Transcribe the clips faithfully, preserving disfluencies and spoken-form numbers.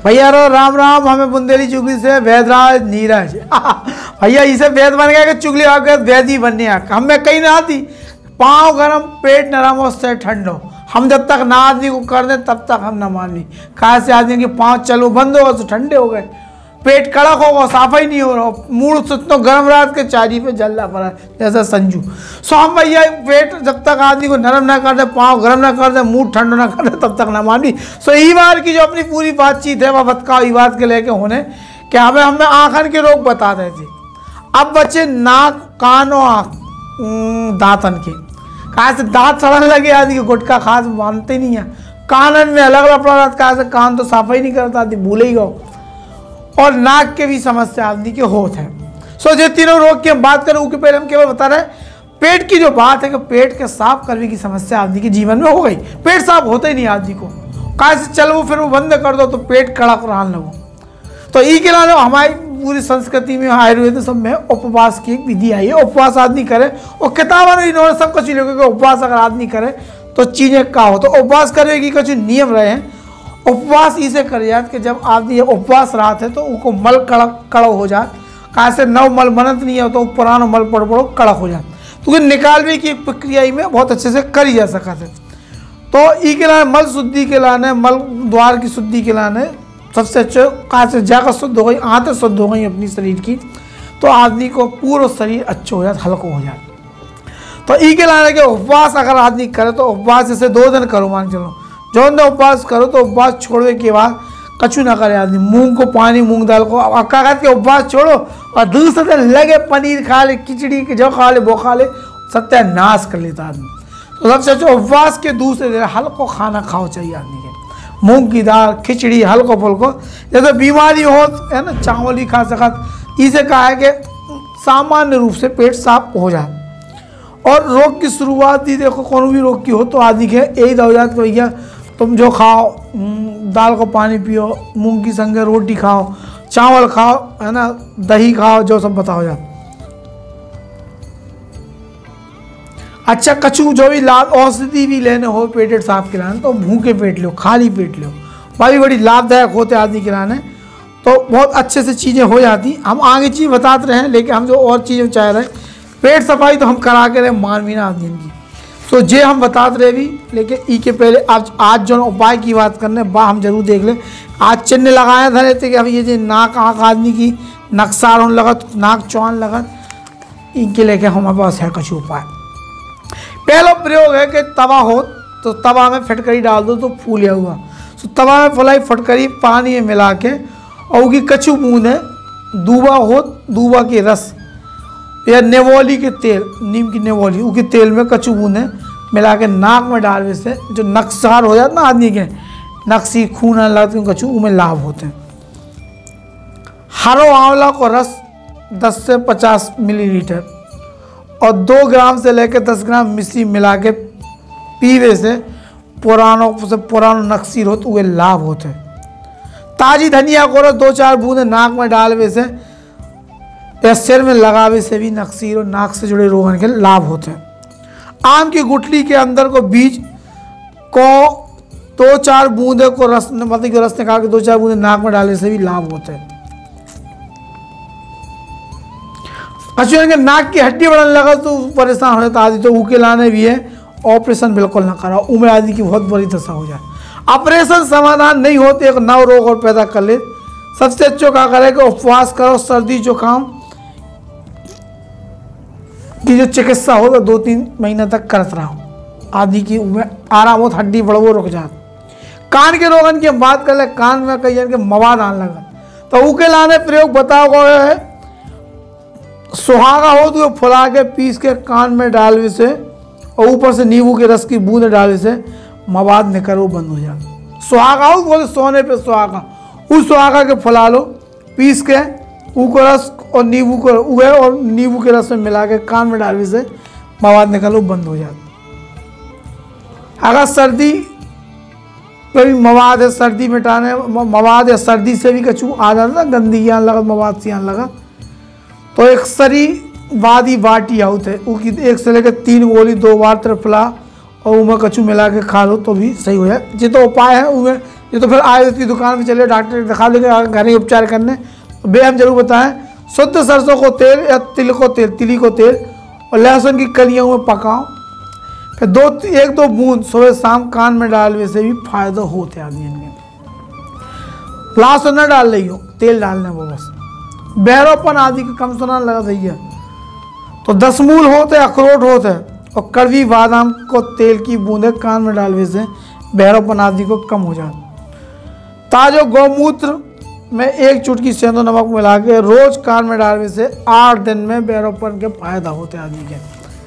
भैया रो राम राम, हमें बुंदेली चुगली से वैदराज नीरज भैया इसे वैद बन गया कि चुगली आके वैद ही बनने आ। हमें कहीं ना आती, पाँव गरम पेट नरम और से ठंडो। हम जब तक ना आदमी को कर दे तब तक हम ना मानी। कहा से आदमी के पाँव चलो बंद हो तो ठंडे हो गए, पेट कड़क होगा साफा ही नहीं हो रहा, मूड सुतो गर्म रात के चारी पे जलना पड़ा जैसा संजू। सो हम भैया पेट जब तक आदमी को नरम ना कर दे, पाँव गर्म ना कर दे, मूड ठंडा ना कर दे तब तक ना मानी। सो ई बार की जो अपनी पूरी बातचीत है वह बतकाओ ई बात के लेके होने कि हमें हमें आँखन के रोग बता रहे थे। अब बच्चे नाक कान और आँख दांतन के, कहा से दांत सड़ने लगे आदमी के, गुटखा खास मानते नहीं है। कानन में अलग अलग पड़ा, कहा से कान तो साफा ही नहीं करता आदमी, भूले ही गो। और नाक के भी समस्या आदमी के होत है। सो जो तीनों रोग की हम बात करें उसके पहले हम केवल बता रहे हैं पेट की जो बात है कि पेट के साफ करने की समस्या आदमी के जीवन में हो गई। पेट साफ होता ही नहीं आदमी को, कहा से चल वो फिर वो बंद कर दो तो पेट कड़क रहने लगो। तो ई के लाने हमारी पूरी संस्कृति में आयुर्वेद सब में उपवास की एक विधि आई है। उपवास आदमी करे और किताबों में इन्होंने सब कुछ लिखा कि उपवास अगर आदमी करे तो चीजें का हो। तो उपवास करने की कुछ नियम रहे हैं। उपवास इसे कर जाए कि जब आदमी उपवास रहा थे तो उनको मल कड़क कड़क हो जाए, कहा से नव मल बनत नहीं है तो पुराना मल पड़ पड़ो कड़क हो जाए, तो निकालने की एक प्रक्रिया में बहुत अच्छे से करी जा सका थे। तो ई के लाने मल शुद्धि के लाने, मल द्वार की शुद्धि के लाने सबसे अच्छे कहा से जाकर शुद्ध हो गई, आंतें शुद्ध हो गई अपनी शरीर की, तो आदमी को पूरा शरीर अच्छा हो जाता, हल्का हो जाए। तो ई के लाने के उपवास अगर आदमी करे तो उपवास जैसे दो दिन करो, मान चलो जो दिन उपवास करो तो उपवास छोड़ने के बाद कछु ना करे आदमी, मूंग को पानी मूंग दाल को अक्का के उपवास छोड़ो और दूसरे दिन लगे पनीर खा ले, खिचड़ी जो खा ले वो खा ले, सत्यानाश कर लेता आदमी। तो सबसे अच्छा उपवास के दूसरे दिन हल्को खाना खाओ चाहिए आदमी के, मूंग की दाल खिचड़ी हल्को फुल्को। जैसे बीमारी हो है ना चावल ही खा सकत, इसे कहा है कि सामान्य रूप से पेट साफ हो जाए। और रोग की शुरुआत ही देखो कौन भी रोग की हो तो आदमी के यही हो जाता कि भैया तुम जो खाओ दाल को पानी पियो, मूंग की संगे रोटी खाओ, चावल खाओ है ना, दही खाओ, जो सब बताओ जाए। अच्छा कछु जो भी लाभ औषधि भी लेने हो पेट साफ खिलाने तो भूखे पेट लो, खाली पेट लो, भाई बड़ी लाभदायक होते आदमी खिलाने, तो बहुत अच्छे से चीज़ें हो जाती। हम आगे चीज़ बताते रहे लेकिन हम जो और चीज़ें चाह रहे पेट सफाई तो हम करा के रहे मानवीन आदमी की, तो जे हम बताते रहे भी। लेकिन ई के पहले आज आज जो उपाय की बात करने बा हम जरूर देख लें। आज चिन्ह लगाए धरे थे कि अब ये जो नाक आँख आदमी की नक्सार होने लगत, नाक चौन लगत, इनके लेके हमारे पास है कुछ उपाय। पहला प्रयोग है कि तवा हो तो तवा में फटकरी डाल दो तो फूलिया हुआ, तो तवा में फुलाई फटकरी पानी में मिला के और उसकी कछु बूंद है दूबा हो, दूबा के रस या नेवोली के तेल, नीम की नेवोली उसके तेल में कछु बूंदें मिला के नाक में डालने से जो नक्सार हो जाता ना आदमी के, नक्सी खून आने लगते हैं कछु, उनमें लाभ होते हैं। हरो आंवला को रस दस से पचास मिलीलीटर और दो ग्राम से लेकर दस ग्राम मिश्री मिला के पीवे से पुरानों से पुराना नक्सीर हो तो वे लाभ होते हैं। ताजी धनिया को दो चार बूंदे नाक में डालवे से या सिर में लगावे से भी नक्सीर और नाक से जुड़े रोगन के लाभ होते हैं। आम की गुठली के अंदर को बीज को दो चार बूंदे को रस मतलब कि रस निकाल के दो चार बूंदे नाक में डालने से भी लाभ होते हैं। अच्छा के नाक की हड्डी बढ़ने लगा तो परेशान हो जाता आदमी, तो ऊके लाने भी है ऑपरेशन बिल्कुल ना कराओ, उम्र आदमी की बहुत बड़ी दशा हो जाए। ऑपरेशन समाधान नहीं होते, एक नव रोग और पैदा कर ले। सबसे अच्छा क्या करे कि उपवास करो, सर्दी जुकाम की जो चिकित्सा हो तो दो तीन महीने तक करते रहो, आदमी की उम्र आराम हो, हड्डी बढ़ो रुक जाती। कान के रोगन की हम बात कर ले, कान में कई के मवाद आने लगा तो ऊके लाने प्रयोग बताओ गया है। सुहागा हो तो फुला के पीस के कान में डालने से और ऊपर से नींबू के रस की बूंद डालने से मवाद निकल वो बंद हो जाए। सुहागा हो बोले सोने पे सुहागा, उस सुहागा के फुला लो पीस के ऊ रस और नींबू को उगे और नींबू के रस में मिला के कान में डालने से मवाद निकल वो बंद हो जाए। अगर सर्दी कोई मवाद है सर्दी मिटाने मवाद या सर्दी से भी कछु आ जाता गंदगी आने लगा मवाद से आने लगा तो एक सरी वादी बाटी आउट है उसकी एक से लेकर तीन गोली दो बार त्रिफला और उमें कछु मिला के खा लो तो भी सही हो जाए। जितना उपाय है उमें ये तो फिर आयुर्वेद की दुकान में चले डॉक्टर दिखा लेंगे, घर ही उपचार करने। बेहद जरूर बताएं, शुद्ध सरसों को तेल या तिल को तेल तिली को तेल और लहसुन की कलियों में पकाओ, फिर दो एक दो बूंद सुबह शाम कान में डालने से भी फायदा होते आदमी में। लहसुन न डाल रही हो, तेल डालने वो बस। बहरोपन आदि का कम सुना लगा रही है तो दसमूल होते अखरोट होते और कड़वी बादाम को तेल की बूंदे कान में डालने से बहरोपन आदि को कम हो जाए। ताजो गौमूत्र में एक चुटकी सेंधो नमक मिला के रोज कान में डालने से आठ दिन में बहरोपन के फायदा होते आदमी के।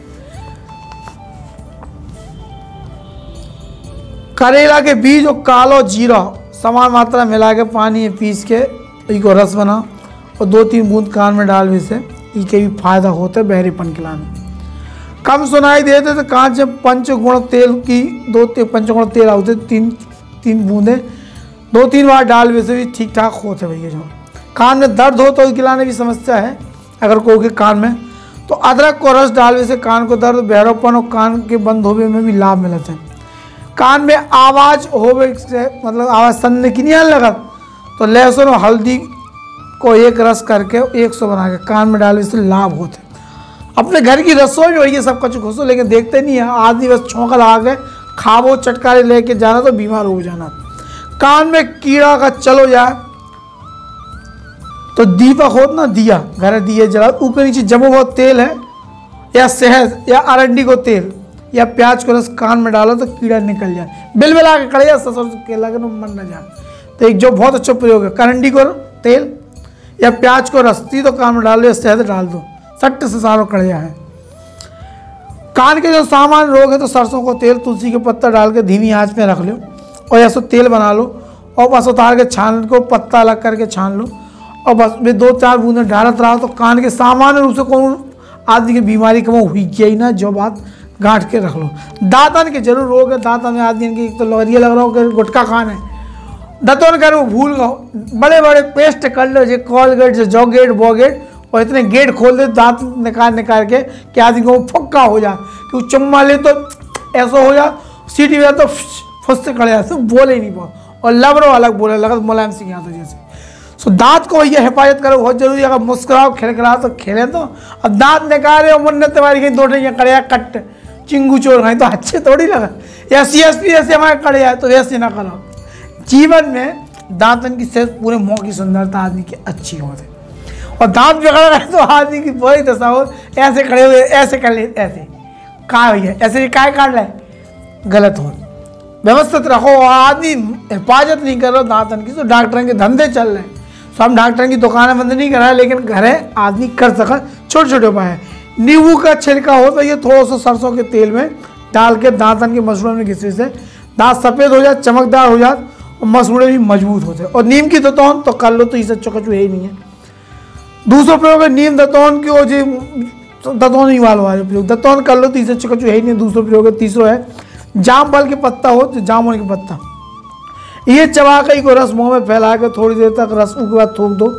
करेला के बीज और कालो जीरा समान मात्रा मिला के पानी में पीस के इसको रस बना और दो तीन बूंद कान में डालने से इसके भी फायदा होता है बहरेपन के लाने। कम सुनाई देते तो कांच में पंचगुण तेल की दो पंचगुण तेल आते तीन तीन बूंदे दो तीन बार डालने से भी ठीक ठाक होते भैया। जो कान में दर्द हो तो उसके लाने भी समस्या है अगर कोई के कान में, तो अदरक को रस डालने से कान को दर्द बहरोपन और कान के बंद होने में भी लाभ मिलता है। कान में आवाज़ होवे से मतलब आवाज़ सुनने की नहीं लगा तो लहसुन और हल्दी को एक रस करके एक सौ बना के कान में डालने से लाभ होते। अपने घर की रसोई में वही सब कुछ घुसो लेकिन देखते नहीं है, आदमी बस छौंका लगा के खावो चटकारे लेके जाना तो बीमार हो जाना। कान में कीड़ा का चलो जाए तो दीपक हो ना दिया घर दिए जला ऊपर नीचे जमो हुआ तेल है या शहद या अरंडी को तेल या प्याज को रस कान में डालो तो कीड़ा निकल जाए। बिल बिला के कड़े ससुर केला के मन न जाए। तो एक जो बहुत अच्छा प्रयोग है करंडी को तेल या प्याज को रस्ती तो कान में डाल दो या शहद डाल दो, सट्ट से सारो कड़िया है। कान के जो सामान्य रोग है तो सरसों को तेल तुलसी के पत्ता डाल के धीमी आंच में रख लो और ऐसा तेल बना लो और बस उतार के छान को पत्ता अलग करके छान लो और बस में दो चार बूंदे डालत रहा तो कान के सामान्य रूप से कौन आदमी की बीमारी कम हुई ही ना, जो बात गांठ के रख लो। दांतन के जरूर रोग है, दांतन में आदमी की एक तो लहरिया लग रहा हो कि गुटखा खान है, दांतों करो भूल गो बड़े बड़े पेस्ट कर लो जो कॉलगेट जो जॉगेट बॉगेट और इतने गेट खोल दे दांत निकाल निकाल के कि आदमी को फक्का हो जाए कि वो चुम्मा ले तो ऐसा हो जाए, सीटी में तो फुस से खड़े जाते बोले ही नहीं बहुत और लबरो अलग बोले लगा मुलायम सिंह यादव जैसे। सो दांत को ये हिफाजत करो बहुत जरूरी है। अगर मुस्कुराओ खिलखिलाओ तो खेले तो अब दांत निकाले और मुन्नत तुम्हारी कहीं दो ठे कड़िया कट चिंगू चोर खाई तो अच्छे थोड़ी लगा या सी एस पी ऐसे हमारे कड़े आए तो वैसे ना करो। जीवन में दांतन की सेहत पूरे मुँह की सुंदरता आदमी की अच्छी होती और दांत बिगड़ गए तो आदमी की बड़ी दशा हो, ऐसे खड़े हुए ऐसे कर ले ऐसे कहाँ हुई है ऐसे काय काट ले गलत हो। व्यवस्थित रखो, आदमी हिफाजत नहीं कर रहा दांतन की तो डॉक्टर के धंधे चल रहे हैं। तो हम डॉक्टर की दुकानें बंद नहीं कराए लेकिन घरे आदमी कर सका छोटे छोटे उपाय है। नींबू का छिलका हो तो ये थोड़ा सा सरसों के तेल में डाल के दांतन के मसूड़े में घिसने से दांत सफ़ेद हो जाए चमकदार हो जाए और मसूड़े भी मजबूत होते हैं। और नीम की दतौन तो कर लो तो इससे चुकचू है ही नहीं है। दूसरा प्रयोग है नीम दतौन की और जी दतौन ही वालों वाले प्रयोग दतौन कर लो तो इससे चुकचू है ही नहीं। दूसरा प्रयोग है तीसरा है जाम फल के पत्ता हो तो जामुन के पत्ता ये चबा के को रस मुंह में फैला के थोड़ी देर तक रस के बाद थूक दो।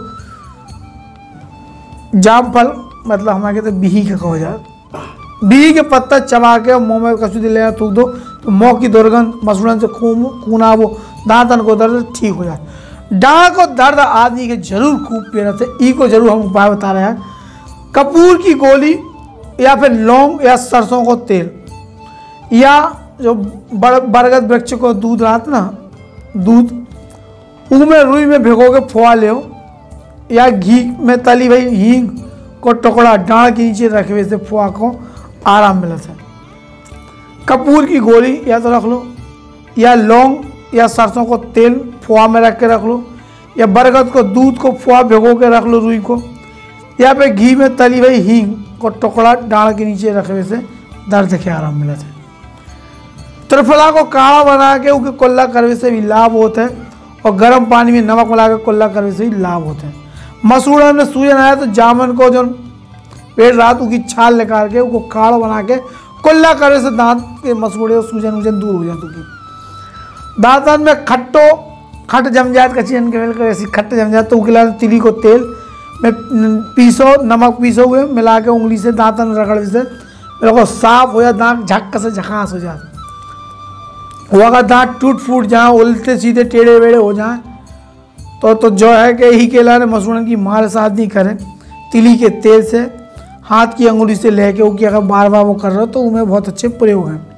जाम फल मतलब हमारे कहते बिही का हो जाए, बिही के पत्ता चबा के मुंह में कसूर ले थूक दो तो मुँह की दुर्गंध मसूड़न से खून खूना वो दांतन को दर्द ठीक हो जाए। डांड को दर्द आदमी के जरूर खूब पीना से ई को जरूर हम उपाय बता रहे हैं। कपूर की गोली या फिर लौंग या सरसों को तेल या जो बड़ बरगद वृक्ष को दूध रात ना दूध उसमें रुई में भिगो के फुआ ले या घी में तली हुई हींग को टुकड़ा डांड के नीचे रखे से फुआ को आराम मिलता है। कपूर की गोली या तो रख लो या लौंग या सरसों को तेल फुआ में रख के रख लो या बरगद को दूध को फुआ भिगो के रख लो रुई को या फिर घी में तली हुई हींग को टुकड़ा डांड के नीचे रखे से दर्द के आराम मिलता है। त्रिफला को काढ़ा बना के उसके कुल्ला करने से भी लाभ होता है और गर्म पानी में नमक मिला के कुल्ला करने से भी लाभ होता है। मसूड़ा में सूजन आया तो जामुन को जो पेट रात उसकी छाल निकाल के उसको काढ़ा बना के कुल्ला करने से दांत के मसूड़े और सूजन वूजन दूर हो जाती है। दांतन में खट्टो खट जम जाए कच्ची के ऐसी खट्ट जम जाए तो उगला तिली को तेल में पीसो नमक पीसो हुए मिला के उंगली से दांतन रगड़ से मेरे को साफ हो जाए दांत झक्क से झकास हो जाए। वो अगर दांत टूट फूट जाए, उल्टे सीधे टेढ़े वेढ़े हो जाए तो तो जो है कि ही केला ने मसूरन की मालिश आदमी करें तिली के तेल से, हाथ की अंगुली से लेके वो कि अगर बार बार वो कर रहे हो तो उनमें बहुत अच्छे प्रयोग हैं।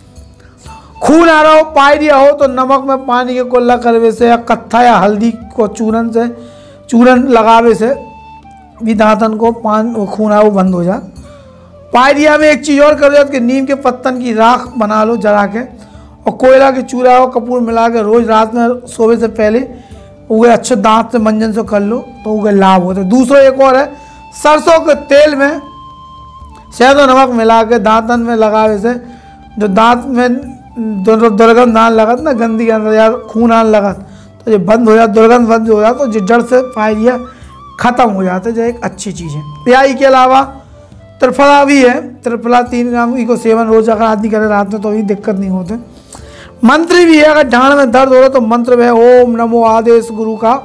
खून आ रहा हो, पायरिया हो तो नमक में पानी के कुल्ला करवे से या कत्था या हल्दी को चूरन से चूरन लगावे से भी दांतन को पान वो खून आ वो बंद हो जाए। पायरिया में एक चीज़ और कर दो कि नीम के पत्तन की राख बना लो जला के, और कोयला के चूरा और कपूर मिला के रोज रात में सोने से पहले उगे अच्छे दांत से मंजन से कर लो तो उगे लाभ होते। दूसरा एक और है, सरसों के तेल में शहद और नमक मिला के दांतन में लगावे से जो दांत में दुर्गंध आने लगत ना, गंदी अंदर या खून आने लगत तो ये बंद हो जाता, दुर्गंध बंद हो जाता, तो जो जड़ से पायरिया खत्म हो जाते, जो एक अच्छी चीज़ है। प्याई के अलावा त्रिफला भी है, त्रिफला तीन ग्राम को सेवन रोज अगर आदमी करे रात में तो भी दिक्कत नहीं होते। मंत्र भी है, अगर डांड में दर्द हो रहा तो मंत्र है ओम नमो आदेश गुरु का,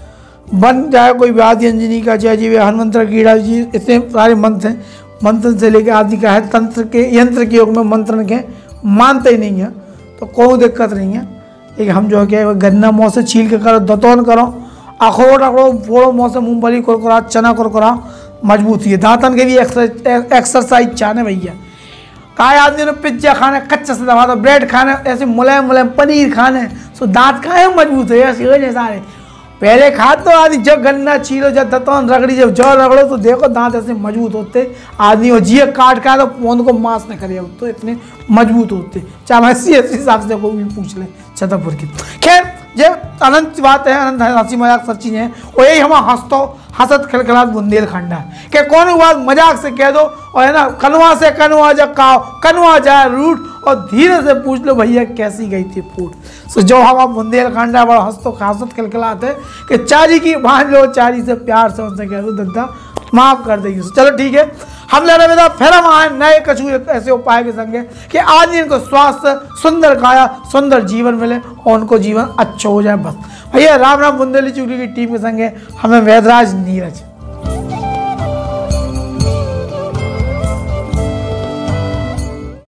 बन जाए कोई व्याधि अंजनी का जय जीवे हनुमंत्र कीड़ा जी, इतने सारे मंत्र हैं। मंत्र से लेके आदि का है, तंत्र के यंत्र के योग में मंत्र के मानते ही नहीं है तो कोई दिक्कत नहीं है। लेकिन हम जो है क्या गन्ना मुँह से छील के करो, दतौन करो, अखरोट अखरोट फोड़ो मुँह से, मूंगफली कुरकुरा, चना कुरकुरा, मजबूती है। दांतन के भी एक्सरसाइज चाहने भैया, काय आदमी ने पिज्जा खाने कच्चा से दबा दो, ब्रेड खाने ऐसे मुलायम मुलायम, पनीर खाने सो दांत खाए मजबूत है ऐसे सारे। पहले खा तो आदमी जब गन्ना छीलो, जब दतौन रगड़ी, जब जौ रगड़ो तो देखो दांत ऐसे मजबूत होते आदमी, और जिये काट का तो फोन को मांस न करे तो इतने मजबूत होते, चाहे हंसी हंसी हिसाब से कोई भी पूछ ले छतरपुर की। खैर ये अनंत बात है, अनंत हंसी मजाक सब चीज़ें हैं, और यही हम हंसतो हंसत खिलखिलात बुंदेलखंड है कि कौन बात मजाक से कह दो और है ना, कनवा से कनवा जा काओ, कनवा जाए रूट, और धीरे से पूछ लो भैया कैसी गई थी फूट। सो जो हम बुंदेलखंड है बड़ा हंसतो हंसत खिलखिलाते कि चारी की बांध लो, चारी से प्यार से उनसे कह दो दद्दा माफ़ कर देगी। चलो ठीक है, हम ले रहे बेटा फिर हम आए नए कछु ऐसे उपाय के संगे कि आज इनको स्वास्थ्य, सुंदर काया, सुंदर जीवन मिले और उनको जीवन अच्छा हो जाए बस। भैया राम राम बुंदेली चुगली की टीम के संगे हमें वैदराज नीरज।